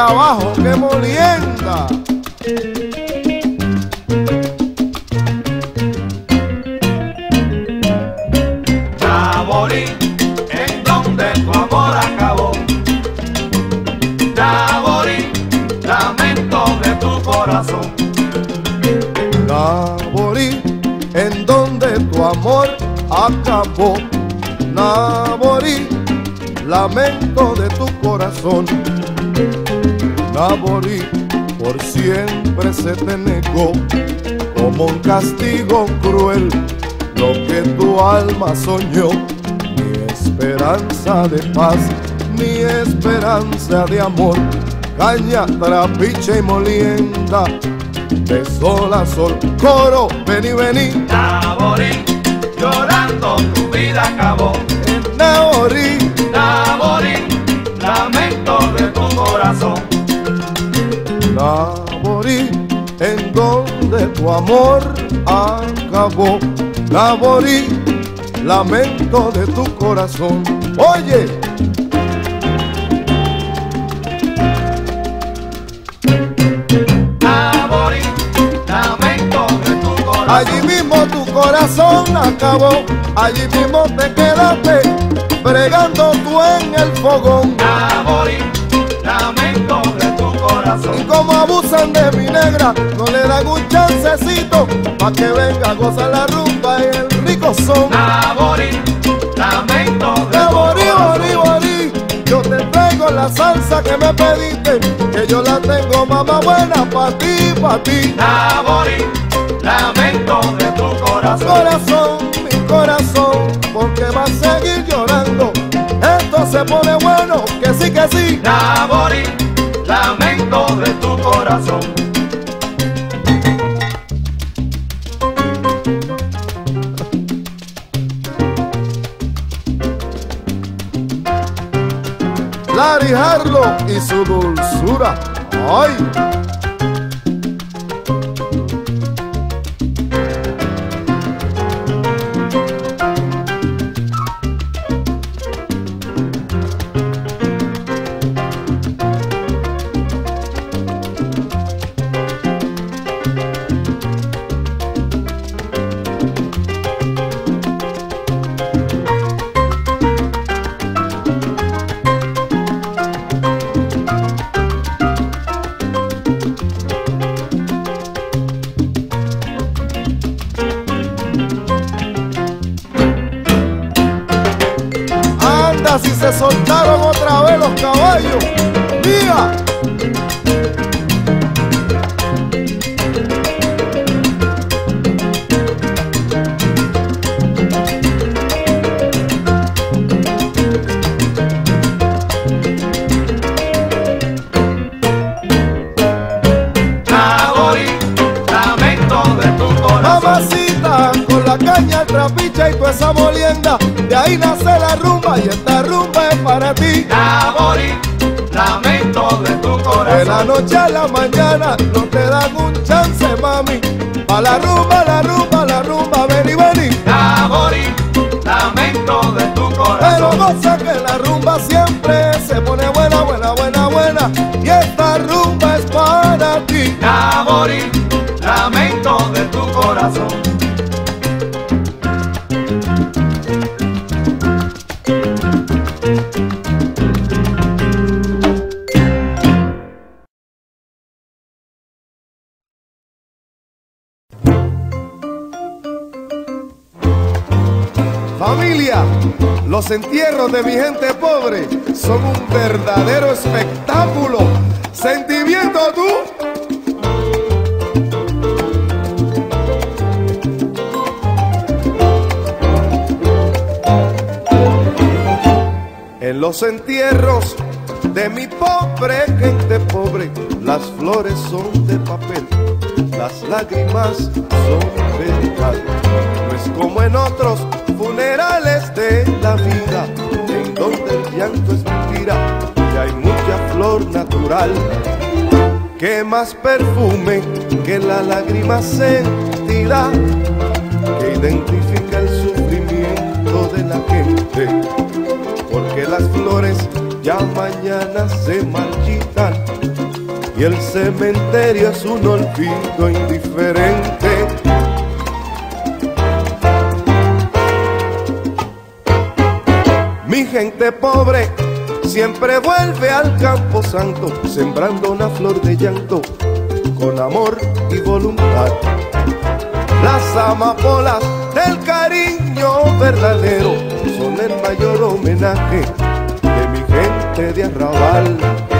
trabajo, qué molienda. Naborí, en donde tu amor acabó. Naborí, lamento de tu corazón. Naborí, en donde tu amor acabó. Naborí, lamento de tu corazón. Naborí, por siempre se te negó como un castigo cruel lo que tu alma soñó. Mi esperanza de paz, mi esperanza de amor, caña, trapiche y molienda, de sol a sol, coro, vení, vení. Naborí, llorando tu vida acabó. Naborí, Naborí, lamento de tu corazón. Naborí, en donde tu amor acabó. Naborí, lamento de tu corazón. Oye, Naborí, lamento de tu corazón. allí mismo tu corazón acabó. Allí mismo te quedaste bregando tú en el fogón. Naborí, lamento de tu corazón. Y como abusan de mi negra, no le dan un chancecito pa' que venga a gozar la rumba y el rico son. Naborí, lamento de tu Naborí, corazón. borí, borí, yo te traigo la salsa que me pediste, que yo la tengo, mamá buena, pa' ti, pa' ti. Naborí, lamento de tu corazón. Corazón, mi corazón, porque va a seguir llorando. Esto se pone bueno, que sí, que sí. Naborí, lamento de tu corazón. Larry Harlow y su dulzura. ¡Ay! Si se soltaron otra vez los caballos, ¡mira! Naborí, lamento de tu corazón. Mamacita, con la caña, el trapiche y toda esa molienda, de ahí nace la rumba y esta rumba es para ti. Naborí, lamento de tu corazón. De la noche a la mañana no te dan un chance, mami. Pa' la rumba, la rumba, la rumba, vení, vení. Naborí, lamento de tu Pero corazón. goza que la rumba siempre se pone buena, buena, buena, buena. Y esta rumba es para ti. Naborí, lamento de tu corazón. Familia, los entierros de mi gente pobre son un verdadero espectáculo. ¿Sentimiento tú? En los entierros de mi pobre gente pobre, las flores son de papel, las lágrimas son verdad. No es como en otros funerales de la vida, en donde el llanto es mentira y hay mucha flor natural. Que más perfume que la lágrima sentida, que identifica el sufrimiento de la gente. Porque las flores ya mañana se marchitan y el cementerio es un olvido indiferente. Mi gente pobre siempre vuelve al campo santo, sembrando una flor de llanto con amor y voluntad. Las amapolas del cariño verdadero son el mayor homenaje de mi gente de arrabal.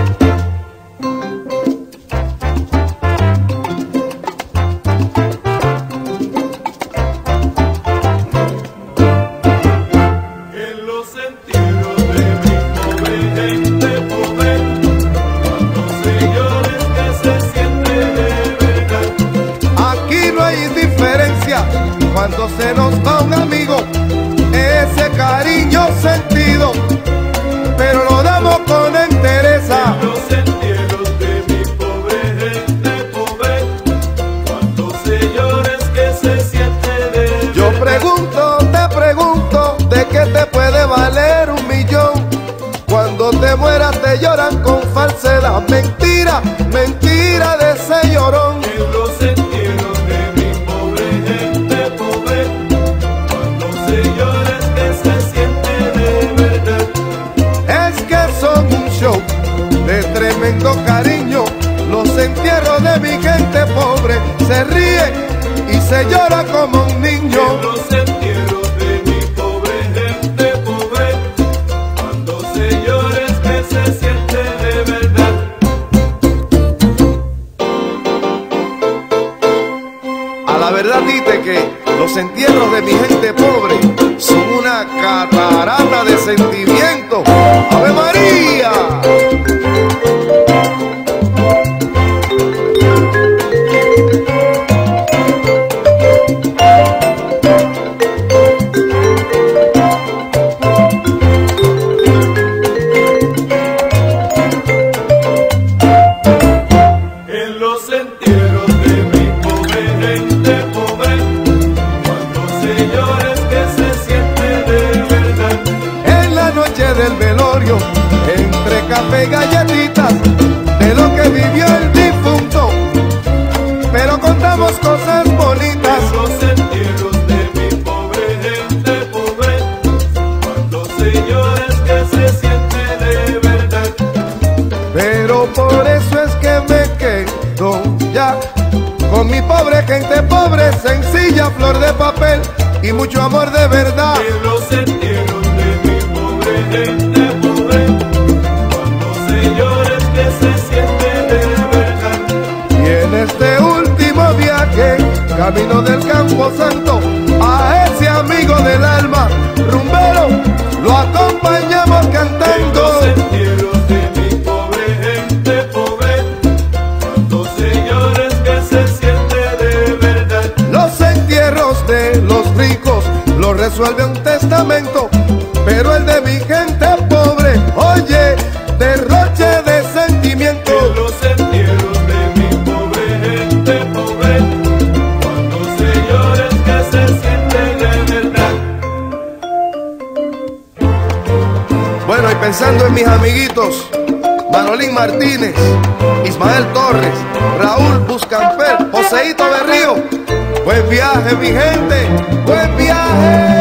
Cuando se nos va un amigo, ese cariño sentido, pero lo damos con entereza. En los entierros de mi pobre gente pobre, cuando se llora es que se siente de verdad. Yo te pregunto, ¿de qué te puede valer 1.000.000? Cuando te mueras te lloran con falsedad, mentira, mentira de ese llorón. En los entierros de mi pobre gente pobre, cuando se llora es que se siente de verdad. Es que son un show de tremendo cariño. Los entierros de mi gente pobre se ríe y se llora como un niño. En los entierros de mi pobre gente pobre, cuando se llora es que se siente de verdad. A la verdad dite que los entierros de mi gente pobre son una catarata de sentimientos. ¡Ave María! En los entierros de mi pobre gente pobre, cuando se llora es que se siente de verdad. En la noche del velorio, entre café y galletitas, de lo que vivió el difunto, pero contamos cosas bonitas. En los entierros de mi pobre gente pobre, cuando se llora es que se siente de verdad. Pero por eso es que me quedo ya con mi pobre gente pobre, sencilla, flor de papel y mucho amor de verdad. En los entierros de mi pobre gente pobre, cuando se llora es que se siente de verdad. Y en este último viaje, camino del Campo Santo, a ese amigo del alma, rumbero, lo acompañamos En cantando. los entierros de mi pobre gente pobre, cuando se llora es que se siente de verdad. Los entierros de los ricos lo resuelve un testamento, pero el de mi gente pobre, oye, derroche de sentimiento. En los entierros de mi pobre gente pobre, cuando se llora es que se siente de verdad. Bueno, y pensando en mis amiguitos, Manolín Martínez, Ismael Torres, Raúl Buscampel, Joseito Berrío, buen viaje mi gente, buen viaje.